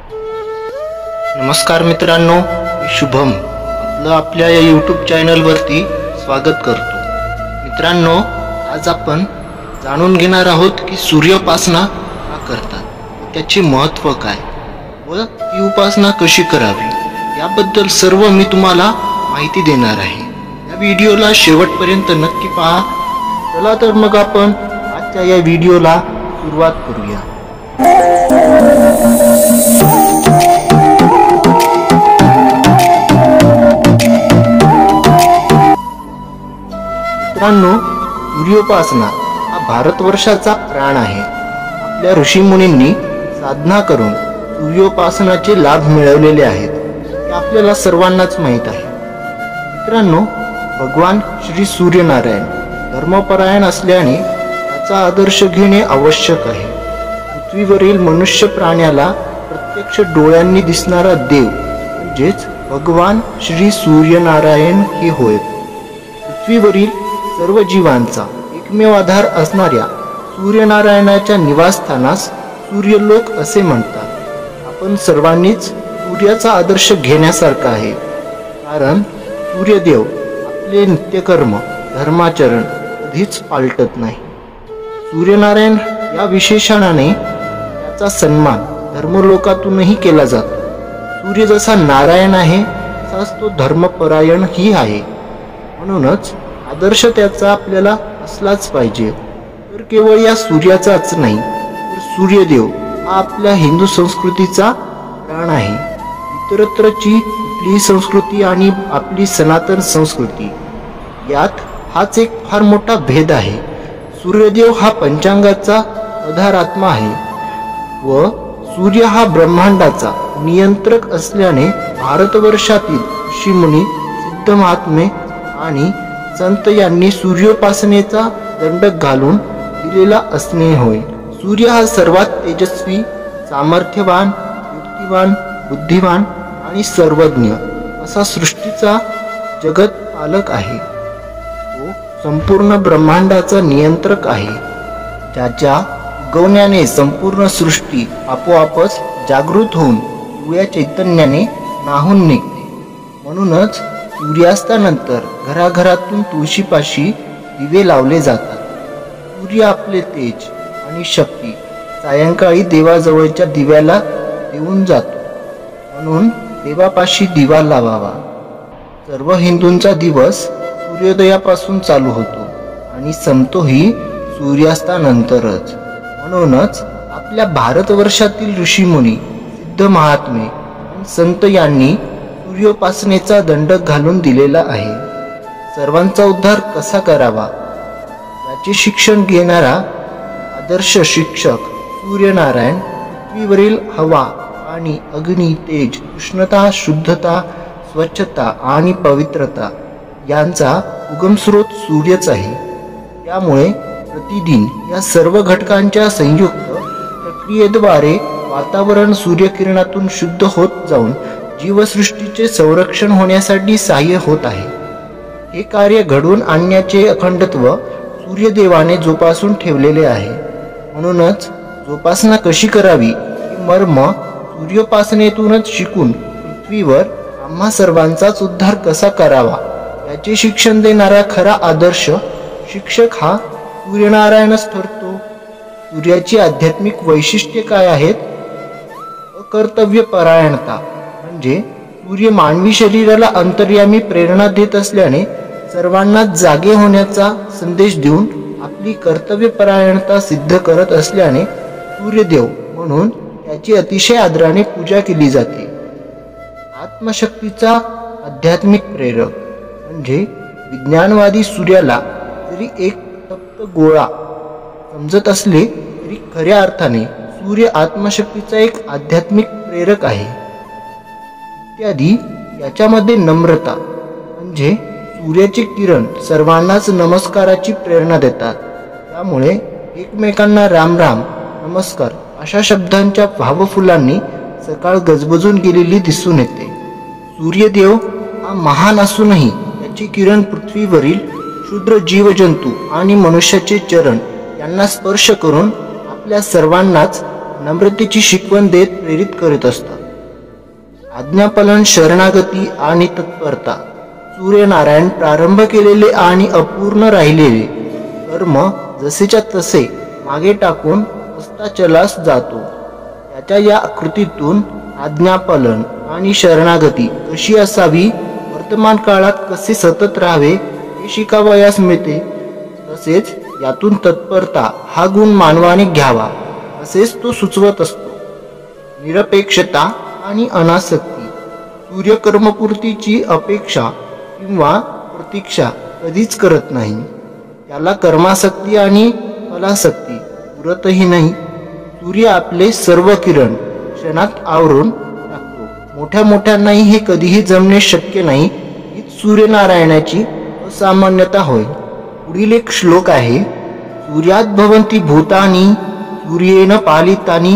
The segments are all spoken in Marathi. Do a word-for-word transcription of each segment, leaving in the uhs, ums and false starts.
नमस्कार मित्रांनो, मी शुभम आपलं आपल्या या यूट्यूब चॅनलवरती स्वागत करतो। मित्रांनो, आज आपण जाणून घेणार आहोत की सूर्योपासना का करतात, त्याचे महत्त्व काय व ती उपासना कशी करावी याबद्दल सर्व मी तुम्हाला माहिती देणार आहे। या व्हिडिओला शेवटपर्यंत नक्की पहा। चला तर मग आपण आजच्या या व्हिडिओला सुरुवात करूया। मित्रांनो, सूर्योपासना हा भारतवर्षाचा प्राण आहे। आपल्या ऋषीमुनींनी साधना करून सूर्योपासनाचे लाभ मिळवलेले आहेत, हे आपल्याला सर्वांनाच माहीत आहे। मित्रांनो, भगवान श्री सूर्यनारायण धर्मपरायण असल्याने त्याचा आदर्श घेणे आवश्यक आहे। पृथ्वीवरील मनुष्य प्राण्याला प्रत्यक्ष डोळ्यांनी दिसणारा देव म्हणजेच भगवान श्री सूर्यनारायण हे होय। पृथ्वीवरील सर्व जीवांचा एकमेव आधार असणाऱ्या सूर्यनारायणाच्या निवासस्थानास सूर्यलोक असे म्हणतात। आपण सर्वांनीच सूर्याचा आदर्श घेण्यासारखा आहे, कारण सूर्यदेव आपले नित्यकर्म धर्माचरण कधीच पालटत नाही। सूर्यनारायण या विशेषणाने त्याचा सन्मान धर्मलोकातूनही केला जातो। सूर्य जसा नारायण आहे तसाच तो धर्मपरायण ही आहे, म्हणूनच आदर्श त्याचा आपल्याला असलाच पाहिजे। तर केवळ या सूर्याचाच नाही, तर सूर्यदेव हा आपल्या हिंदू संस्कृतीचा प्राण आहे। इतरत्रची कुठलीही संस्कृती आणि आपली सनातन संस्कृती यात हाच एक फार मोठा भेद आहे। सूर्यदेव हा पंचांगाचा आधार आत्मा आहे व सूर्य हा ब्रह्मांडाचा नियंत्रक असल्याने भारतवर्षातील ऋषीमुनी सिद्ध महात्मे आणि संत यांनी सूर्योपासनेचा दंडक घालून दिलेला असणे होय। सूर्य हा सर्वात तेजस्वी, सामर्थ्यवान, युक्तिवान, बुद्धिवान आणि सर्वज्ञ असा सृष्टीचा जगत पालक आहे। तो संपूर्ण ब्रह्मांडाचा नियंत्रक आहे, ज्याच्या उगवण्याने संपूर्ण सृष्टी आपोआपच जागृत होऊन दिव्या चैतन्याने नाहून निघते। म्हणूनच सूर्यास्तानंतर घराघरातून तुळशीपाशी दिवे लावले जातात। सूर्य आपले तेज आणि शक्ती सायंकाळी देवाजवळच्या दिव्याला देऊन जातो, म्हणून देवापाशी दिवा लावावा। सर्व हिंदूंचा दिवस सूर्योदयापासून चालू होतो आणि संपतोही सूर्यास्तानंतरच। म्हणूनच आपल्या भारतवर्षातील ऋषीमुनी सिद्ध महात्मे आणि संत यांनी सूर्योपासनेचा दंडक घालून दिलेला आहे। सर्वांचा उद्धार कसा करावा याचे शिक्षण घेणारा आदर्श शिक्षक सूर्यनारायण पृथ्वीवरील हवा आणि अग्नी, तेज, उष्णता, शुद्धता, स्वच्छता आणि पवित्रता यांचा उगमस्रोत सूर्यच आहे। त्यामुळे प्रतिदिन या सर्व घटकांच्या संयुक्त प्रक्रियेद्वारे वातावरण सूर्यकिरणातून शुद्ध होत जाऊन जीवसृष्टीचे संरक्षण होण्यासाठी सहाय्य होत आहे। हे कार्य घडवून आणण्याचे अखंडत्व सूर्यदेवाने जोपासून ठेवलेले आहे। म्हणूनच जोपासना कशी करावी ही मर्म सूर्योपासनेतूनच शिकून पृथ्वीवर आम्हा सर्वांचाच उद्धार कसा करावा याचे शिक्षण देणारा खरा आदर्श शिक्षक हा सूर्यनारायणच ठरतो। सूर्याची आध्यात्मिक वैशिष्ट्ये काय आहेत? अकर्तव्यपरायणता म्हणजे सूर्य मानवी शरीराला अंतर्यामी प्रेरणा देत असल्याने सर्वांना जागे होण्याचा संदेश देऊन आपली कर्तव्यपरायणता सिद्ध करत असल्याने सूर्यदेव म्हणून त्याची अतिशय आदराने पूजा केली जाते। आत्मशक्तीचा आध्यात्मिक प्रेरक म्हणजे विज्ञानवादी सूर्याला जरी एक तप्त गोळा समजत असले तरी खऱ्या अर्थाने सूर्य आत्मशक्तीचा एक आध्यात्मिक प्रेरक आहे। इत्यादी याच्यामध्ये नम्रता म्हणजे सूर्याचे किरण सर्वांनाच नमस्काराची प्रेरणा देतात। त्यामुळे एकमेकांना राम राम नमस्कार अशा शब्दांच्या भावफुलांनी सकाळ गजबजून गेलेली दिसून येते। सूर्यदेव हा महान असूनही त्याची किरण पृथ्वीवरील क्षुद्र जीवजंतू आणि मनुष्याचे चरण यांना स्पर्श करून आपल्या सर्वांनाच नम्रतेची शिकवण देत प्रेरित करत असतात। आज्ञापालन, शरणागती आणि तत्परता. सूर्यनारायण प्रारंभ केलेले आणि अपूर्ण राहिलेले कर्म जसेच्या तसे मागे टाकून अस्ताचलास जातो. त्याच्या या कृतीतून आज्ञापालन आणि शरणागती कशी असावी, वर्तमान काळात कसे सतत राहावे हे शिकावयास मिळते. तसेच यातून तत्परता हा गुण मानवाने घ्यावा असेच तो सुचवत असतो. निरपेक्षता आणि अनासक्ती. सूर्य कर्मपूर्तीची अपेक्षा किंवा प्रतीक्षा कधीच करत नाही. त्याला कर्मासक्ती आणि फलासक्ती पुरतही नाही. सूर्य आपले सर्व किरण क्षणात आवरून टाकतो. मोठ्या मोठ्यांनाही हे कधीही जमणे शक्य नाही. हीच सूर्यनारायणाची असामान्यता होय. पुढील एक श्लोक आहे. सूर्यात भवन्ति भूतानि सूर्येन पालितानि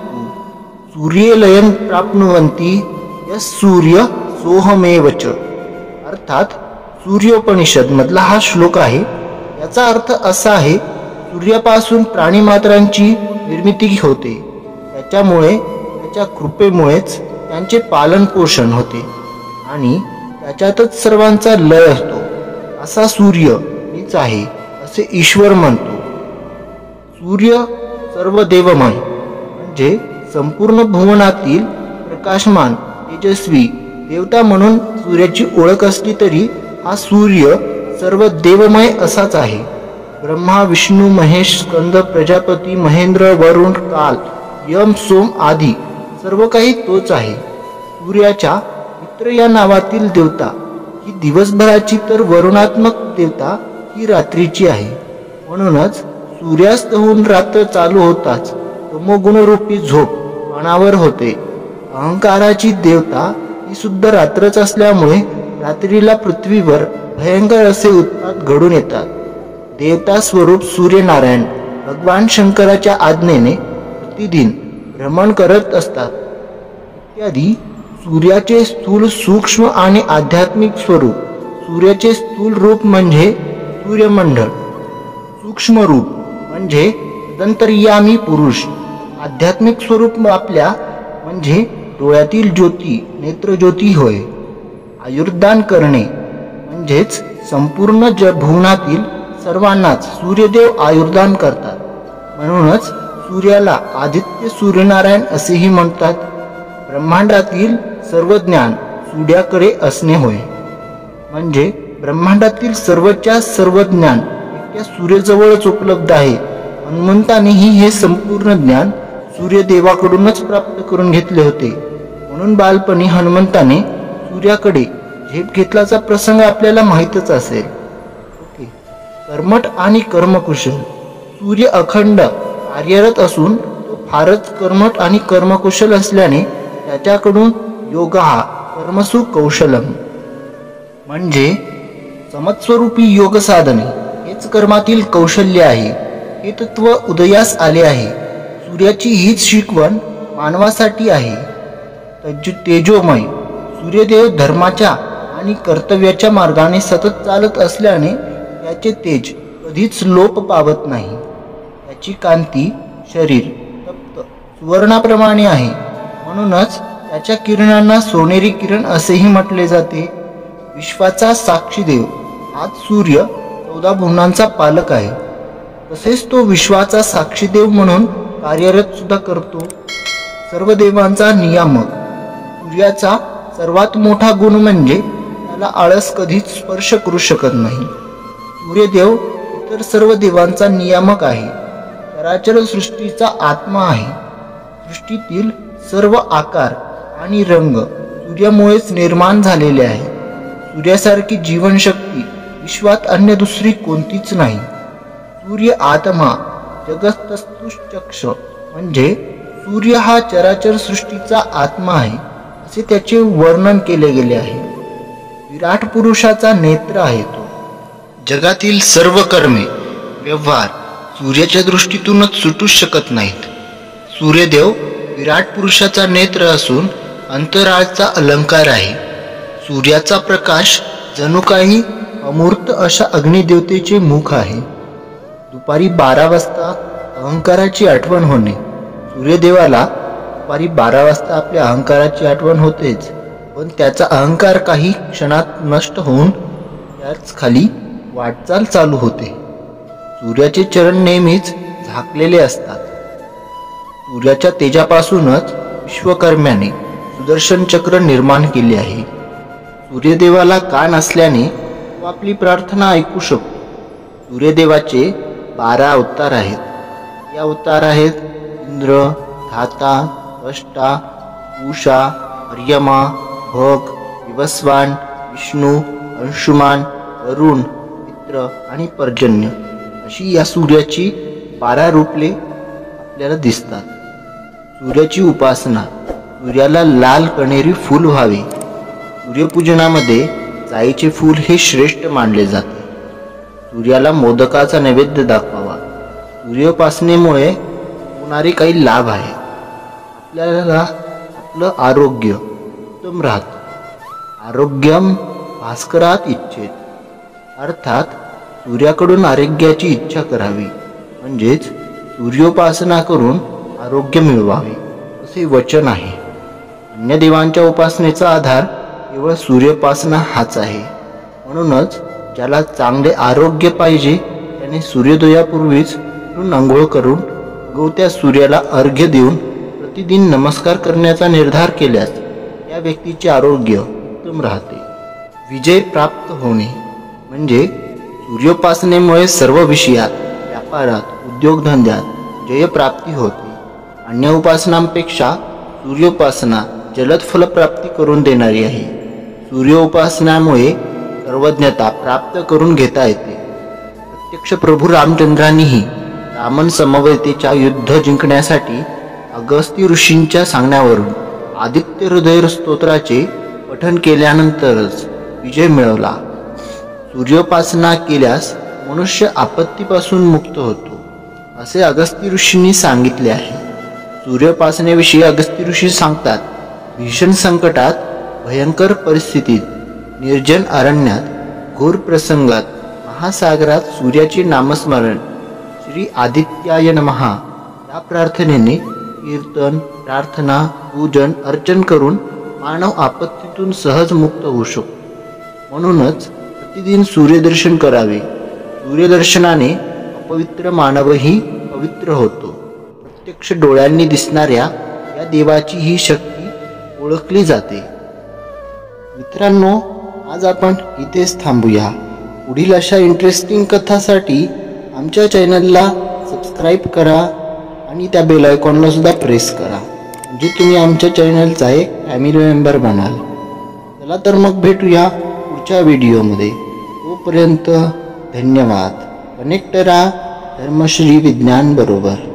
सूर्ये लयन प्राप्नुवन्ति यस् सूर्य सोहमेव च. अर्थात सूर्योपनिषद मधला हा श्लोक आहे. याचा अर्थ असा आहे, सूर्यापासून प्राणीमात्रांची निर्मिती होते. त्याच्यामुळे त्याच्या कृपेमुळेच त्यांचे पालन पोषण होते आणि त्याच्यातच सर्वांचा लय असतो. असा सूर्य मीच आहे असे ईश्वर म्हणतो. सूर्य सर्व देवमय म्हणजे संपूर्ण भुवनातील प्रकाशमान तेजस्वी देवता म्हणून सूर्याची ओळख असली तरी हा सूर्य सर्व देवमय असाच आहे. ब्रह्मा, विष्णू, महेश, स्कंद, प्रजापती, महेंद्र, वरुण, काल, यम, सोम आदी सर्व काही तोच आहे. सूर्याच्या मित्र या नावातील देवता ही दिवसभराची तर वरुणात्मक देवता ही रात्रीची आहे. म्हणूनच सूर्यास्त होऊन रात्र चालू होताच तमोगुणरूपी झोप अनावर होते. अहंकाराची देवता ही सुद्धा रात्रच असल्यामुळे रात्रीला पृथ्वीवर भयंकर असे उत्पात घडून येतात. देवता स्वरूप सूर्यनारायण भगवान शंकराच्या आज्ञेने प्रतिदिन भ्रमण करत असतात. इत्यादी. सूर्याचे स्थूल, सूक्ष्म आणि आध्यात्मिक स्वरूप. सूर्याचे स्थूल रूप म्हणजे सूर्यमंडळ. सूक्ष्म रूप म्हणजे दंतर्यामी पुरुष. आध्यात्मिक स्वरूप आपल्या म्हणजे डोळ्यातील ज्योती, नेत्रज्योती होय. आयुर्दान करणे म्हणजेच संपूर्ण जगभुवनातील सर्वांनाच सूर्यदेव आयुर्दान करतात. म्हणूनच सूर्याला आदित्य सूर्यनारायण असेही म्हणतात. ब्रह्मांडातील सर्व ज्ञान सूर्याकडे असणे होय. म्हणजे ब्रह्मांडातील सर्वच्या सर्व ज्ञान त्या सूर्याजवळच उपलब्ध आहे. हनुमंतानेही हे संपूर्ण ज्ञान सूर्यदेवाकडूनच प्राप्त करून घेतले होते. म्हणून बालपणी हनुमंताने सूर्याकडे झेप घेतल्याचा प्रसंग आपल्याला माहीतच असेल. ओके. कर्मठ आणि कर्मकुशल. सूर्य अखंड कार्यरत असून तो फारच कर्मठ आणि कर्मकुशल असल्याने त्याच्याकडून योग हा कर्मसु कौशलम म्हणजे समत्स्वरूपी योग साधने हेच कर्मातील कौशल्य आहे. हे तत्व उदयास आले आहे. सूर्याची हीच शिकवण मानवासाठी आहे. तेजोमय. सूर्यदेव धर्माच्या आणि कर्तव्याच्या मार्गाने सतत चालत असल्याने त्याचे तेज कधीच लोप पावत नाही. त्याची कांती शरीर तप्त सुवर्णाप्रमाणे आहे. म्हणूनच त्याच्या किरणांना सोनेरी किरण असेही म्हटले जाते. विश्वाचा साक्षीदेव हाच सूर्य चौदा भुवनांचा पालक आहे. तसेच तो विश्वाचा साक्षीदेव म्हणून कार्यरत सुद्धा करतो. सर्व देवांचा नियामक. सूर्याचा सर्वात मोठा गुण म्हणजे त्याला आळस कधीच स्पर्श करू शकत नाही. सूर्यदेव इतर सर्व देवांचा नियामक आहे. चराचर सृष्टीचा आत्मा आहे. सृष्टीतील सर्व आकार आणि रंग सूर्यामुळेच निर्माण झालेले आहे. सूर्यासारखी जीवनशक्ती विश्वात अन्य दुसरी कोणतीच नाही. सूर्य आत्मा जगतस्तुश्चक्ष म्हणजे सूर्य हा चराचर सृष्टीचा आत्मा आहे असे त्याचे वर्णन केले गेले आहे. विराट पुरुषाचा नेत्र आहे तो. जगातील सर्व कर्मे व्यवहार सूर्याच्या दृष्टीतूनच सुटू शकत नाहीत. सूर्यदेव विराट पुरुषाचा नेत्र असून अंतराळचा अलंकार आहे. सूर्याचा प्रकाश जणू काही अमूर्त अशा अग्निदेवतेचे मुख आहे. दुपारी बारा वाजता अहंकाराची आठवण होणे. सूर्यदेवाला दुपारी बारा वाजता आपल्या अहंकाराची आठवण होतेच, पण त्याचा अहंकार काही क्षणात नष्ट होऊन त्याच खाली वाटचाल चालू होते. सूर्याचे चरण नेहमीच झाकलेले असतात. सूर्याच्या तेजापासूनच विश्वकर्म्याने सुदर्शन चक्र निर्माण केले आहे. सूर्यदेवाला कान असल्याने तो आपली प्रार्थना ऐकू शकतो. सूर्यदेवाचे बारा अवतार आहेत. हे अवतार आहेत इंद्र, धाता, त्वष्टा, उषा, अर्यमा, भग, विवस्वान, विष्णू, अंशुमान, वरुण, मित्र आणि पर्जन्य अशी या सूर्याची बारा रूपले आपल्याला दिसतात. सूर्याची उपासना. सूर्याला लाल कण्हेरी फूल व्हावे. सूर्यपूजनामध्ये जाईचे फूल हे श्रेष्ठ मानले जाते. सूर्याला मोदकाचा नैवेद्य दाखवावा. सूर्योपासनेमुळे होणारे काही लाभ आहेत. आपल्याला आपलं आरोग्य उत्तम राहतं. आरोग्यम भास्करात इच्छेत, अर्थात सूर्याकडून आरोग्याची इच्छा करावी, म्हणजेच सूर्योपासना करून आरोग्य मिळवावे असे वचन आहे. अन्य देवांच्या उपासनेचा आधार केवळ सूर्योपासना हाच आहे. म्हणूनच ज्याला चांगले आरोग्य पाहिजे त्याने सूर्योदयापूर्वीच अंघोळ करून उगवत्या सूर्याला अर्घ्य देऊन प्रतिदिन नमस्कार करण्याचा निर्धार केल्यास या व्यक्तीचे आरोग्य उत्तम राहते. विजय प्राप्त होणे म्हणजे सूर्योपासनेमुळे सर्व विषयात, व्यापारात, उद्योगधंद्यात जयप्राप्ती होते. अन्य उपासनांपेक्षा सूर्योपासना जलद फलप्राप्ती करून देणारी आहे. सूर्योपासनामुळे सर्वज्ञता प्राप्त करून घेता येते. प्रत्यक्ष प्रभू रामचंद्रांनीही रामन समवेतेच्या युद्ध जिंकण्यासाठी अगस्त्य ऋषींच्या सांगण्यावरून आदित्य हृदय स्तोत्राचे पठण केल्यानंतरच विजय मिळवला. सूर्योपासना केल्यास मनुष्य आपत्तीपासून मुक्त होतो असे अगस्त्य ऋषींनी सांगितले आहे. सूर्योपासनेविषयी अगस्त्य ऋषी सांगतात, भीषण संकटात, भयंकर परिस्थितीत, निर्जन अरण्यात, घोर प्रसंगात, महासागरात सूर्याचे नामस्मरण, श्री आदित्याय नमः या प्रार्थनेने कीर्तन, प्रार्थना, पूजन, अर्चन करून मानव आपत्तीतून सहज मुक्त होऊ शकतो. म्हणूनच प्रतिदिन सूर्यदर्शन करावे. सूर्यदर्शनाने अपवित्र मानवही पवित्र होतो. प्रत्यक्ष डोळ्यांनी दिसणाऱ्या या देवाची ही शक्ती ओळखली जाते. मित्रांनो, आज आपण इथेच थांबूया. पुढील अशा इंटरेस्टिंग कथासाठी आमच्या चॅनलला सबस्क्राईब करा आणि त्या बेल आयकॉनला सुद्धा प्रेस करा, म्हणजे तुम्ही आमच्या चॅनलचा एक फॅमिली मेंबर बनाल. चला तर मग भेटूया पुढच्या व्हिडिओमध्ये. तोपर्यंत धन्यवाद. कनेक्ट राहा धर्मश्री विज्ञान बरोबर.